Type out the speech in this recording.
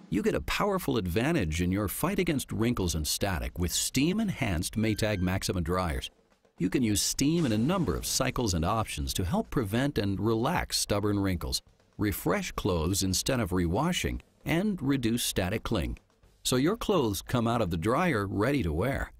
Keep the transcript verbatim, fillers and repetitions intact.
You get a powerful advantage in your fight against wrinkles and static with steam-enhanced Maytag Maxima dryers. You can use steam in a number of cycles and options to help prevent and relax stubborn wrinkles, refresh clothes instead of rewashing, and reduce static cling. So your clothes come out of the dryer ready to wear.